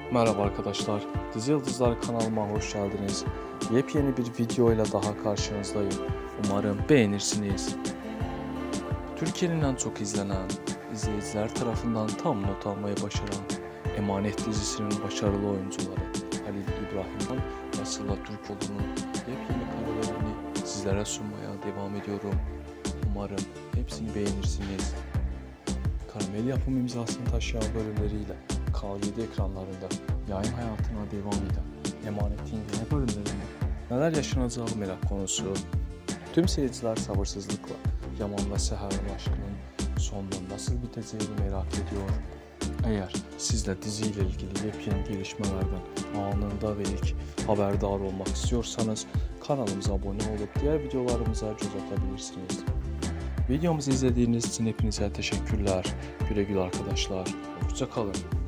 Merhaba arkadaşlar, Dizi Yıldızlar kanalıma hoş geldiniz. Yepyeni bir videoyla daha karşınızdayım. Umarım beğenirsiniz. Türkiye'nin en çok izlenen, izleyiciler tarafından tam not almayı başaran Emanet dizisinin başarılı oyuncuları Halil İbrahim'den ve Sıla Türkoğlu'nun yepyeni karelerini sizlere sunmaya devam ediyorum. Umarım hepsini beğenirsiniz. Karamel yapım imzasını taşıyan bölümleriyle Kanal 7 ekranlarında yayın hayatına devam eden Emanet'in yeni bölümlerinde neler yaşanacağı merak konusu. Tüm seyirciler sabırsızlıkla Yaman ve Seher'in aşkının sonunun nasıl biteceğini merak ediyor. Eğer siz de diziyle ilgili yepyeni gelişmelerden anında ve ilk haberdar olmak istiyorsanız kanalımıza abone olup diğer videolarımıza göz atabilirsiniz. Videomuzu izlediğiniz için hepinize teşekkürler. Güle güle arkadaşlar. Hoşça kalın.